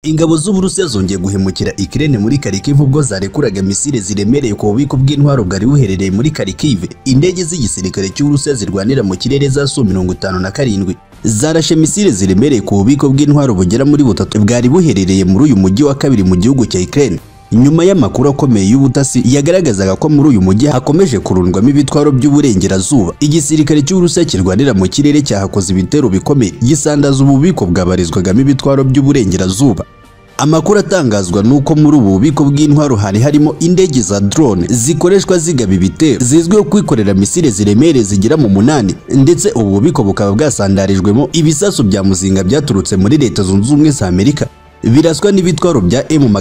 Ingabo z'Uburusiya zongeye guhemukira Ukraine muri Kharkiv ubwo zarekuraga misile ziremereye ku bubiko bw'intwaro bwari buherereye muri Kharkiv. Indege z'igisirikare cy'Uburusiya zirwanira mu kirere za Su-57 zarashe misile ziremereye ku bubiko bw'intwaro bugera muri butatu bwari buherereye muri uyu mujyi wa kabiri mu gihugu cya Ukraine. Nyuma y'amakuru akomeye y'ubutasi yagaragazaga ko muri uyu mujyi hakomeje kurundwamo ibitwaro by'uburengerazuba, igisirikare cy'Uburusiya kirwanira mu kirere cyahakoze ibitero bikomeye gisandaza ububiko bwabarizwagamo ibitwaro by'uburengerazuba. Amakuru atangazwa nuko muri ubu bubiko bw'intwaro hari harimo indege za drone zikoreshwa zigaba ibitero zizwiho kwikorera misile ziremereye zigera mu 8, ndetse ubu bubiko bukaba bwasandarijwemo ibisasu bya muzinga byaturutse muri Leta Zunze Ubumwe za Amerika biraswa n'ibitwaro bya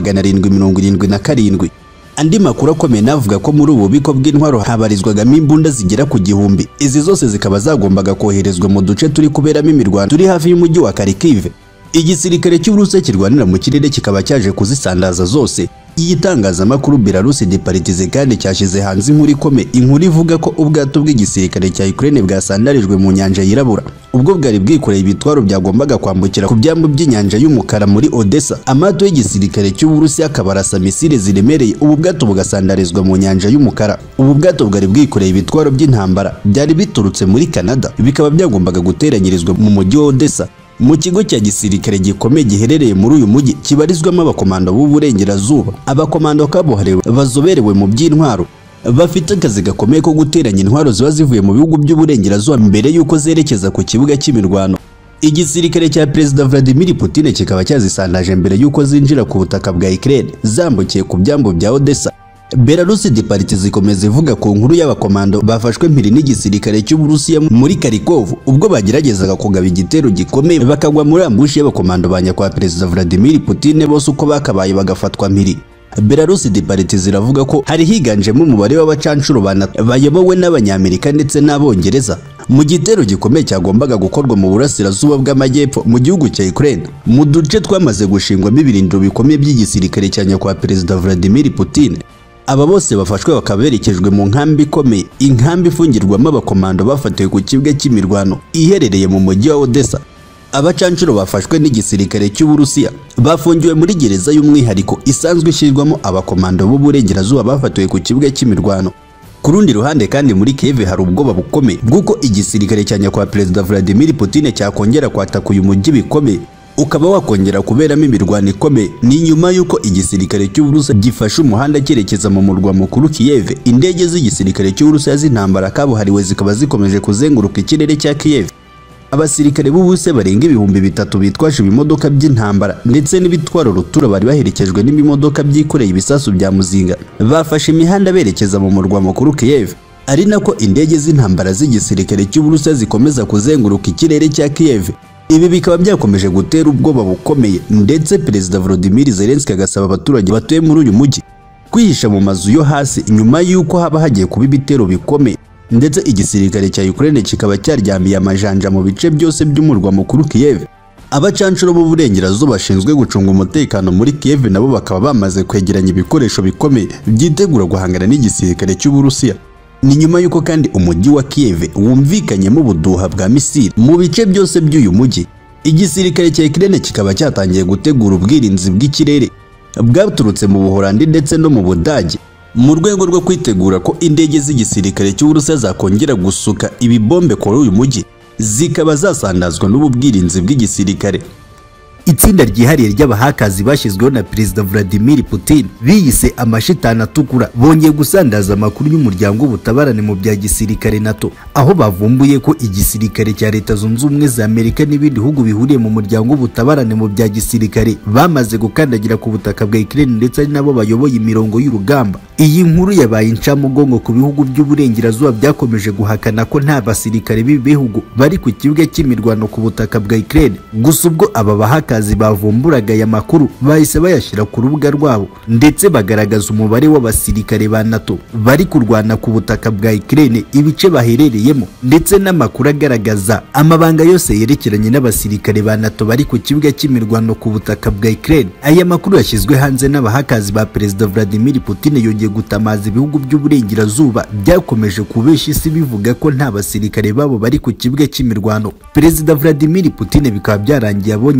M777. Andi makuru akomeye navuga ko muri ubu bubiko bw'intwaro habarizwagamo imbunda zigera ku 1000. Izi zose zikaba zagombaga koherezwa mu duce turi kuberamo imirwano turi hafi y'umujyi wa Kharkiv. Igisirikare cy'Uburusiya kirwanira mu kirere kikaba cyaje kuzisandaza zose. Igitangazamakuru Belarus de Politiki kandi cyashize hanze inkuru ikomeye, inkuru ivuga ko ubwato bw'igisirikare cya Ukraine bwasandarijwe mu nyanja yirabura ubwo bwari bwikoreye ibitwaro byagombaga kwambukira ku byambu by'inyanja y'umukara muri Odessa. Amato y'igisirikare cy'Uburusiya akabarasa misile ziremereye, ubu bwato bugasandarizwa mu nyanja y'umukara. Ubu bwato bwari bwikoreye ibitwaro by'intambara byari biturutse muri Canada, bikaba byagombaga guteranyirizwa mu mujyi wa Odessa mu kigo cya gisirikare gikomeye giherereye muri uyu mujyi kibarizwamo abakomando b'uburengerazuba. Abakomando kabuhariwe bazoberewe mu by'intwaro bafite akazi gakomeye ko guteranya intwaro ziba zivuye mu bihugu by'uburengerazuba mbere y'uko zerekeza ku kibuga cy'imirwano. Igisirikare cya Perezida Vladimir Putin kikaba cyazisandaje mbere y'uko zinjira ku butaka bwa Ukraine zambukiye ku byambu bya Odessa. Belarus de Politiki zikomeza ivuga ku nkuru y'abakomando bafashwe mpiri n'igisirikare cy'Uburusiya muri Kharkiv ubwo bageragezaga kugaba igitero gikomeye bakagwa muri ambushi y'abakomando banyakwa Perezida Vladimir Putin bose uko bakabaye bagafatwa mpiri. Belarus de Politiki ziravuga ko hari higanjemo umubare w'abacancuro bayobowe n'Abanyamerika ndetse n'Abongereza mu gitero gikomeye cyagombaga gukorwa mu burasirazuba bw'amajyepfo mu gihugu cya Ukraine, mu duce twamaze gushingwamo ibirindiro bikomeye by'igisirikare cya nyakwa Perezida Vladimir Putin. Aba bose bafashwe bakaberekejwe mu nkambi ikomeye, inkambi ifungirwamo abakomando bafatiwe ku kibuga cy'imirwano iherereye mu mujyi wa Odessa. Abacancuro bafashwe n'igisirikare cy'Uburusiya bafungiwe muri gereza y'umwihariko isanzwe ishyirwamo abakomando b'uburengerazuba bafatiwe ku kibuga cy'imirwano. Ku rundi ruhande kandi muri Kiev hari ubwoba bukomeye bw'uko igisirikare cya nyakwa Perezida Vladimir Putin cyakongera kwataka uyu mujyi bikomeye ukaba wakongera kuberamo imirwano ikomeye. Ni nyuma y'uko igisirikare cy'Uburusiya gifashe umuhanda cyerekeza mu murwa mukuru Kiev. Indege z'igisirikare cy'Uburusiya z'intambara kabuhariwe zikaba zikomeje kuzenguruka ikirere cya Kiev. Abasirikare b'Uburusiya barenga 3000 bitwaje ibimodoka by'intambara ndetse n'ibitwaro rutura bari baherekejwe n'ibimodoka byikoreye ibisasu bya muzinga bafashe imihanda berekeza mu murwa mukuru Kiev. Ari nako indege z'intambara z'igisirikare cy'Uburusiya zikomeza kuzenguruka ikirere cya Kiev. Ibi bikaba byakomeje gutera ubwoba bukomeye, ndetse Perezida Volodymyr Zerensiki agasaba abaturage batuye muri uyu mujyi kwihisha mu mazu yo hasi nyuma y'uko haba hagiye kuba ibitero bikomeye. Ndetse igisirikare cya Ukraine kikaba cyaryamiye amajanja mu bice byose by'umurwa mukuru Kiev. Abacancuro b'uburengerazuba bashinzwe gucunga umutekano muri Kiev nabo bakaba bamaze kwegeranya ibikoresho bikomeye byitegura guhangana n'igisirikare cy'Uburusiya. Ni nyuma y'uko kandi umujyi wa Kiev wumvikanyemo ubuduha bwa misile mu bice byose by'uyu mujyi. Igisirikare cya Ukraine kikaba cyatangiye gutegura ubwirinzi bw'ikirere bwaturutse mu Buholandi ndetse no mu Budage mu rwego rwo kwitegura ko indege z'igisirikare cy'Uburusiya zakongera gusuka ibibombe kuri uyu mujyi zikaba zasandazwa n'ubu bwirinzi bw'igisirikare. Itsinda ryihariye ry'abahakazi bashyizweho na Perezida Vladimir Putin biyise amashitani atukura bongeye gusandaza amakuru y'umuryango w'ubutabarane mu bya gisirikare NATO, aho bavumbuye ko igisirikare cya Leta Zunze Ubumwe za Amerika n'ibindi bihugu bihuriye mu muryango w'ubutabarane mu bya gisirikare bamaze gukandagira ku butaka bwa Ukraine ndetse ari nabo bayoboye imirongo y'urugamba. Iyi nkuru yabaye incamugongo ku bihugu by'uburengerazuba byakomeje guhakana ko nta basirikare b'ibihugu bari ku kibuga cy'imirwano ku butaka bwa Ukraine. Gusa ubwo aba bahakazi bavumburaga aya makuru bahise bayashyira ku rubuga rwabo ndetse bagaragaza umubare w'abasirikare ba NATO bari kurwana ku butaka bwa Ukraine, ibice baherereyemo ndetse n'amakuru agaragaza amabanga yose yerekeranye n'abasirikare ba NATO bari ku kibuga cy'imirwano ku butaka bwa Ukraine. Aya makuru yashyizwe hanze n'abahakazi ba Perezida Vladimir Putin yongeye gutamaza ibihugu by'uburengerazuba byakomeje kubesha isi bivuga ko nta basirikare babo bari ku kibuga cy'imirwano. Perezida Vladimir Putin bikaba byarangiye abonye amakuru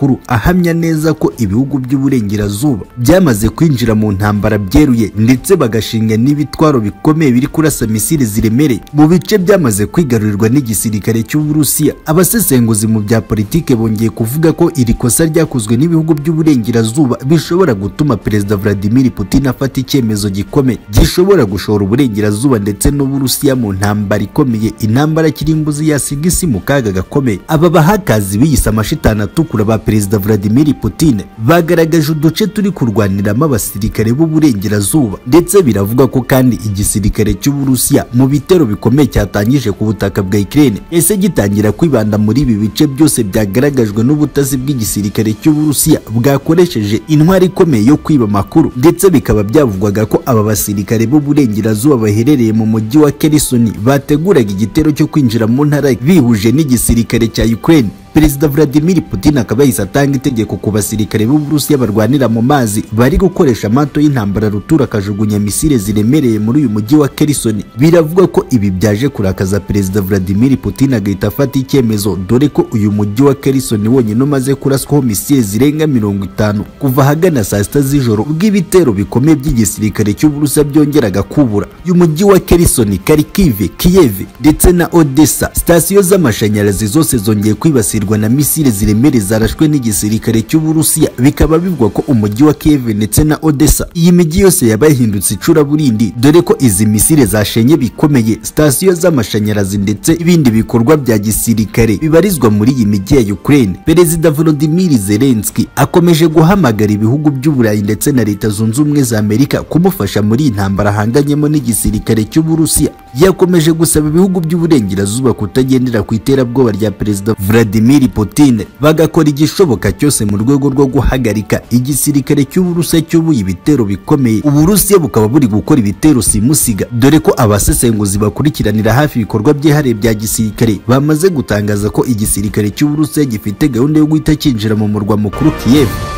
makuru ahamya neza ko ibihugu by'uburengerazuba byamaze kwinjira mu ntambara byeruye ndetse bagashinga n'ibitwaro bikomeye biri kurasa misile ziremereye mu bice byamaze kwigarurirwa n'igisirikare cy'Uburusiya. Abasesenguzi mu bya politike bongeye kuvuga ko iri kosa ryakozwe n'ibihugu by'uburengerazuba bishobora gutuma Perezida Vladimir Putin afata icyemezo gikomeye gishobora gushora uburengerazuba ndetse n'Uburusiya mu ntambara ikomeye, intambara kirimbuzi yasiga isi mu kaga gakomeye. Aba bahakazi biyise amashitani atukura ba Perezida Vladimir Putin bagaragaje uduce turi kurwaniramo abasirikare b'uburengerazuba, ndetse biravuga ko kandi igisirikare cy'Uburusiya mu bitero bikomeye cyatangije ku butaka bwa Ukraine ese gitangira kwibanda muri ibi bice byose byagaragajwe n'ubutazi bw'igisirikare cy'Uburusiya bwakoresheje intwari ikomeye yo kwiba amakuru, ndetse bikaba byavugwaga ko aba basirikare b'uburengerazuba baherereye mu mujyi wa Kherson bateguraga igitero cyo kwinjira mu ntara bihuje n'igisirikare cya Ukraine. Perezida Vladimir Putin akaba yahise atanga itegeko ku basirikare b'Uburusiya barwanira mu mazi bari gukoresha amato y'intambara rutura akajugunya misile ziremereye muri uyu mujyi wa Kherson. Biravuga ko ibi byaje kurakaza Perezida Vladimir Putin agahita afata icyemezo, dore ko uyu mujyi wa Kherson wonyine umaze kuraswaho misile zirenga 50 kuva hagana saa 6 z'ijoro bw'ibitero bikomeye by'igisirikare cy'Uburusiya byongeraga kubura. Uyu mujyi wa Kherson, Kharkiv, Kiev ndetse na Odessa, sitasiyo z'amashanyarazi zose zongeye kwibasirwa na misile ziremereye zarashwe n'igisirikare cy'Uburusiya. Bikaba bivugwa ko umujyi wa Kiev ndetse na Odessa, iyi mijyi yose yabahindutse icuraburindi, dore ko izi misile zashenye bikomeye sitasiyo z'amashanyarazi ndetse ibindi bikorwa bya gisirikare bibarizwa muri iyi mijyi ya Ukraine. Perezida Volodymyr Zerensiki akomeje guhamagara ibihugu by'Uburayi ndetse na Leta Zunze Ubumwe za Amerika kumufasha muri iyi ntambara ahanganyemo n'igisirikare cy'Uburusiya. Yakomeje gusaba ibihugu by'uburengerazuba kutagendera ku iterabwoba rya Perezida Vladimir Putin, bagakora igishoboka cyose mu rwego rwo guhagarika igisirikare cy'Uburusiya cyubuye ibitero bikomeye. Uburusiya bukaba buri gukora ibitero simusiga, dore ko abasesenguzi bakurikiranira hafi ibikorwa byihariye bya gisirikare bamaze gutangaza ko igisirikare cy'Uburusiya gifite gahunda yo guhita cyinjira mu murwa mukuru Kiev.